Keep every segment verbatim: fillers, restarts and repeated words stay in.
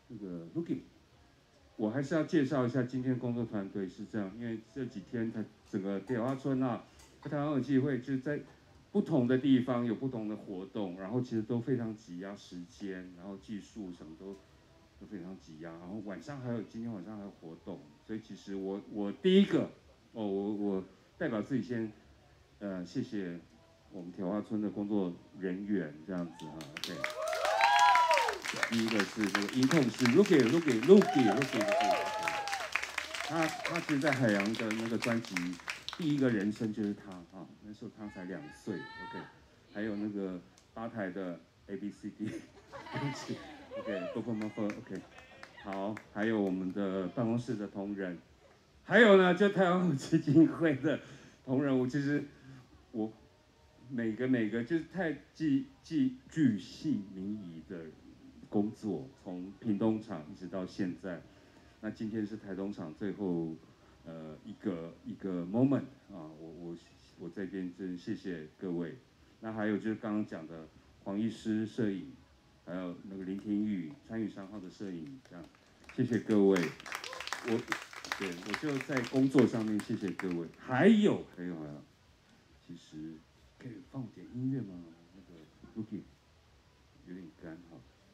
那个 Lucky， 我还是要介绍一下今天工作团队是这样，因为这几天它整个铁花村啊，台湾耳机会就是在不同的地方有不同的活动，然后其实都非常挤压时间，然后技术什么都都非常挤压，然后晚上还有今天晚上还有活动，所以其实我我第一个哦，我我代表自己先呃谢谢我们铁花村的工作人员这样子啊 ，OK。第一个是这个音控师 Lucky Lucky Lucky Lucky Lucky， 他他其实在海洋的那个专辑第一个人声就是他啊，那时候他才两岁 ，OK， 还有那个吧台的 A B C D， 对不起 ，OK， 多么么 OK， 好，还有我们的办公室的同仁，还有呢，就台湾舞基金会的同仁，我其实我每个每个就是太记记巨细靡遗的工作，从屏东场一直到现在。那今天是台东场最后呃一个一个 moment 啊，我我我这边真谢谢各位。那还有就是刚刚讲的黄医师摄影，还有那个林廷宇参与三号的摄影，这样谢谢各位。我对我就在工作上面谢谢各位。还有还有还有，其实可以放点音乐吗？那个 Lucky 有点干哈。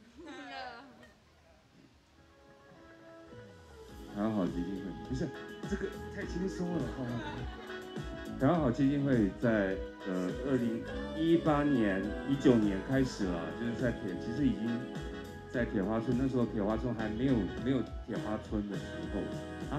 台湾好基金会不是这个太轻松了哈。台湾好基金会在呃二零一八年、一九年开始了，就是在铁，其实已经在铁花村，那时候铁花村还没有没有铁花村的时候啊。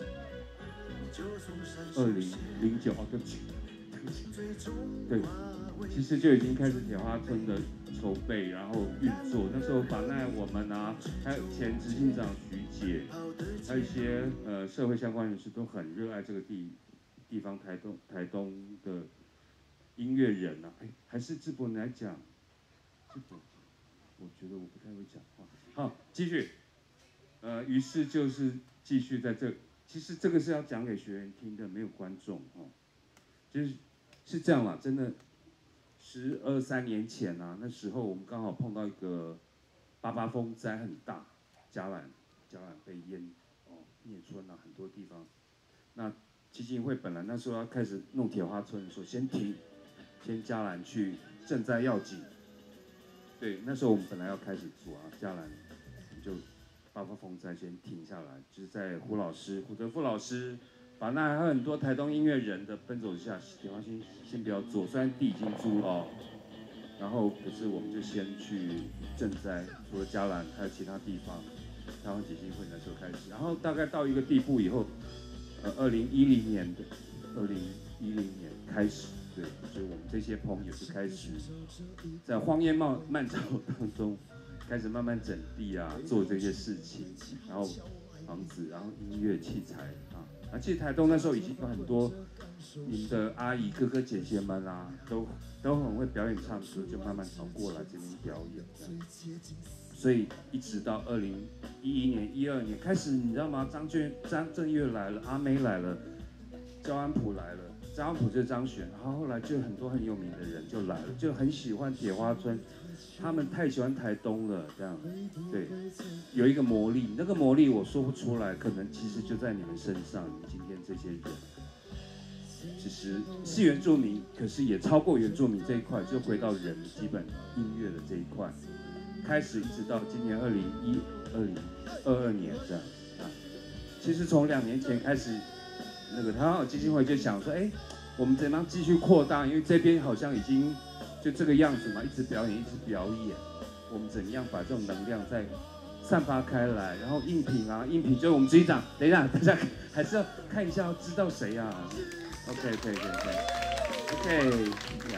二零零九哦，对不起，对不起，对，其实就已经开始铁花村的筹备，然后运作。那时候法奈我们啊，还有前执行长徐姐，还有一些呃社会相关人士都很热爱这个地地方台东台东的音乐人啊，哎，还是智博你来讲，智博，我觉得我不太会讲话。好，继续，呃，于是就是继续在这，其实这个是要讲给学员听的，没有观众哦，就是是这样啦，真的。十二三年前啊，那时候我们刚好碰到一个八八风灾很大，嘉兰嘉兰被淹哦，灭村啊很多地方。那基金会本来那时候要开始弄铁花村的时候，先停，先嘉兰去赈灾要紧。对，那时候我们本来要开始做啊，嘉兰就八八风灾先停下来，就是在胡老师胡德富老师。把那还有很多台东音乐人的奔走之下，铁花先先不要做，虽然地已经租了哦，然后可是我们就先去赈灾，除了嘉兰还有其他地方，台湾基金会那时候开始，然后大概到一个地步以后，呃，二零一零年的二零一零年开始，对，所以我们这些朋友就开始在荒烟漫漫草当中，开始慢慢整地啊，做这些事情，然后房子，然后音乐器材啊。啊，其实台东那时候已经有很多您的阿姨、哥哥、姐姐们啊，都都很会表演唱歌，就慢慢跑过来这边表演这样。所以一直到二零一一年、一二年开始，你知道吗？张娟、张震岳来了，阿妹来了，焦安普来了，焦安普就是张悬，然后后来就很多很有名的人就来了，就很喜欢铁花村。他们太喜欢台东了，这样，对，有一个魔力，那个魔力我说不出来，可能其实就在你们身上，你们今天这些人，其实是原住民，可是也超过原住民这一块，就回到人基本音乐的这一块，开始一直到今年二零一二零二二年这样啊，其实从两年前开始，那个台湾好基金会就想说，哎，我们怎么样继续扩大，因为这边好像已经。就这个样子嘛，一直表演，一直表演。我们怎样把这种能量再散发开来？然后应品啊，应品就是我们执行长。等一下，大家还是要看一下，要知道谁啊 ？OK， 可以，可以，可以。OK， 呀，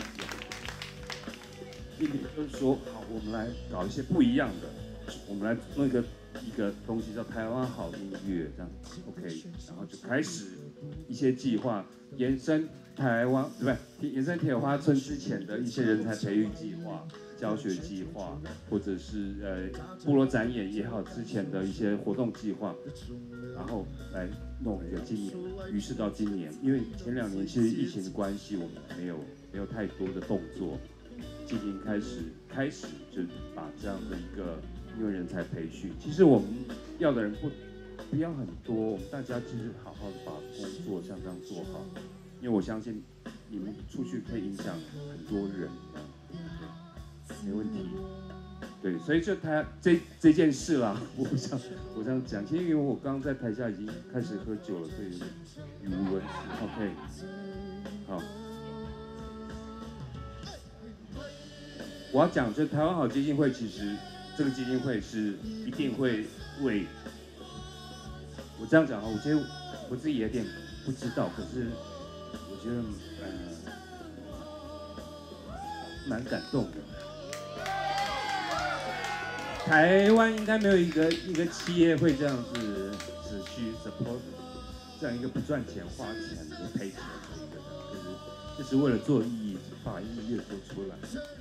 应品就是说，好，我们来搞一些不一样的，我们来弄一个一个东西叫台湾好音乐，这样 OK， 然后就开始一些计划延伸。台湾对不对？延伸铁花村之前的一些人才培育计划、教学计划，或者是呃部落展演也好，之前的一些活动计划，然后来弄一个今年。于是到今年，因为前两年其实疫情的关系，我们没有没有太多的动作，今年开始开始就把这样的一个因为人才培训，其实我们要的人不不要很多，我们大家就是好好的把工作像这样做好，因为我相信你们出去可以影响很多人，对，没问题。对，所以就他这这件事啦，我想我这样讲，其实因为我刚刚在台下已经开始喝酒了，所以语无伦次。OK， 好。我要讲，就台湾好基金会，其实这个基金会是一定会为我这样讲哈，我觉得我自己有点不知道，可是我觉得呃蛮感动的。台湾应该没有一个一个企业会这样子只需 support 这样一个不赚钱、花钱、不赔钱的一个，就是就是为了做意义，把意义做出来。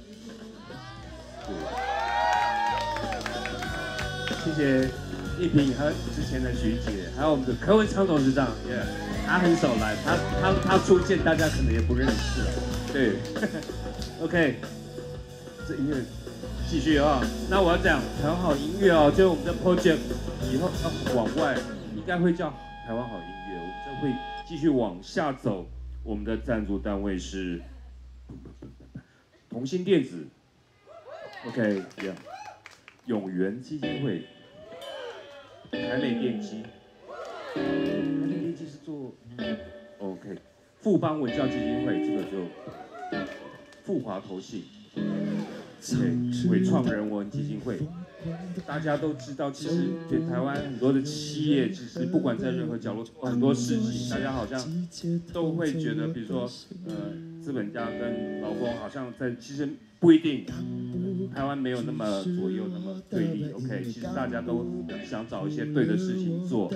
谢谢一平和之前的徐姐，还有我们的柯文昌董事长，也、yeah, 他很少来，他他他出现大家可能也不认识，对，OK， 这音乐继续啊、哦，那我要讲台湾好音乐哦，就是我们的 project 以后要往外，应该会叫台湾好音乐，我们就会继续往下走，我们的赞助单位是同心电子。OK， 这样，永源基金会，台美电机，台美电机是做 OK， 富邦文教基金会这个就富华投信 ，OK， 伟创人文基金会，大家都知道，其实对台湾很多的企业，其实不管在任何角落，很多事情，大家好像都会觉得，比如说呃，资本家跟劳工好像在，其实不一定。台湾没有那么左右那么对立 ，OK， 其实大家都想找一些对的事情做。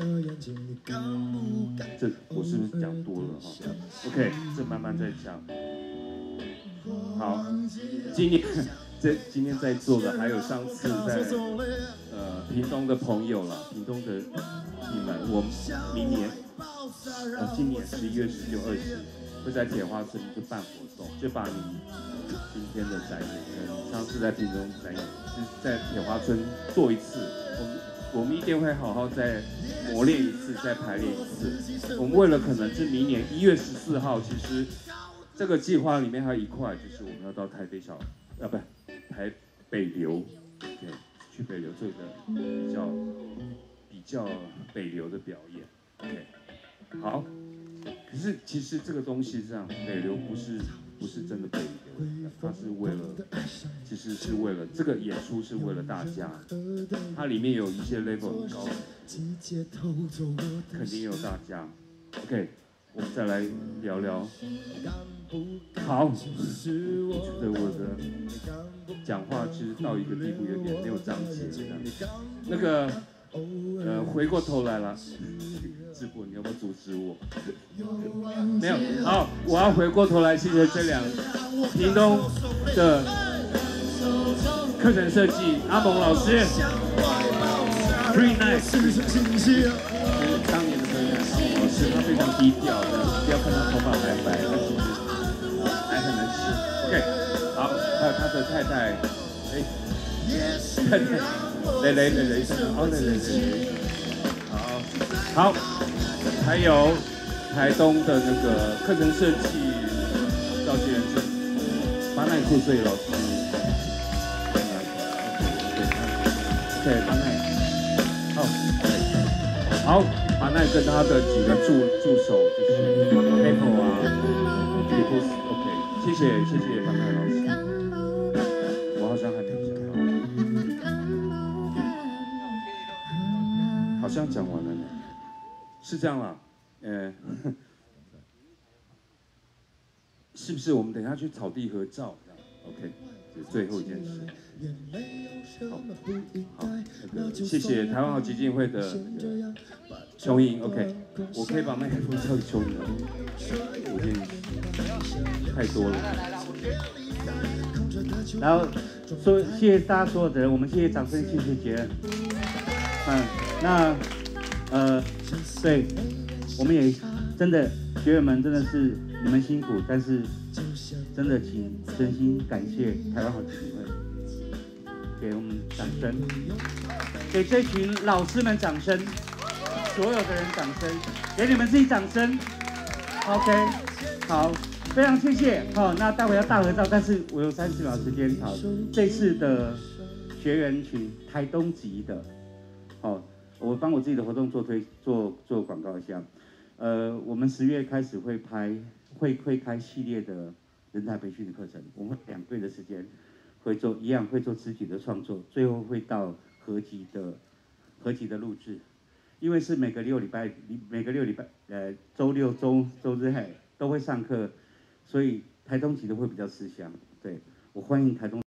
这我是不是讲多了哈 ？OK， 这慢慢再讲。好，今年这今天在座的还有上次在呃屏东的朋友啦，屏东的你们，我们明年呃今年十一月十九、二十会在铁花村就办活动，就把你今天的展演跟上次在屏东展演，是在铁花村做一次。我们我们一定会好好再磨练一次，再排练一次。我们为了可能是明年一月十四号，其实这个计划里面还有一块，就是我们要到台北小啊不台北流，对，去北流做一个比较比较北流的表演。OK， 好。可是其实这个东西这样，北流不是不是真的北流，它是为了，其实是为了这个演出是为了大家，它里面有一些 level 很高，肯定有大家。OK， 我们再来聊聊。好，我觉得我的讲话其实到一个地步有点没有章节这样。那个呃，回过头来了。直播，你要不要阻止我？没有，好，我要回过头来，谢谢这两屏东的课程设计阿蒙老师 ，Free Night， 是当年的 Free Night， 阿蒙老师他非常低调的，不要看他头发白白，他其实还很能吃。OK， 好，还有他的太太，哎，太太，蕾蕾蕾蕾，哦蕾蕾蕾，好，好。还有台东的那个课程设计召集人是巴奈库穗老师，对，巴奈，好，好，巴奈跟他的几个助助手就是 Apple 啊 ，Apple OK， 谢谢谢谢巴奈老师，我好像还没讲，好像讲完了呢。是这样啦，呃，是不是我们等一下去草地合照这样 ？OK， 这最后一件事。好，好，那个谢谢台湾好基金会的琼莹 ，OK， 我可以把麦克风交给琼莹了，我建议太多了。 然后说谢谢大家所有的人，我们谢谢掌声，谢谢杰恩。嗯，那呃。对，我们也真的学员们真的是你们辛苦，但是真的请真心感谢台湾好基金会。 给我们掌声，给这群老师们掌声，所有的人掌声，给你们自己掌声。OK， 好，非常谢谢。好，那待会要大合照，但是我有三十秒时间。好，这次的学员群台东籍的，好，我帮我自己的活动做推做做广告一下。呃，我们十月开始会拍会会开系列的人才培训的课程，我们两个月的时间会做一样会做肢体的创作，最后会到合集的合集的录制。因为是每个六礼拜，每个六礼拜，呃，周六、周周日嘿都会上课，所以台东籍的会比较吃香。对，我欢迎台东。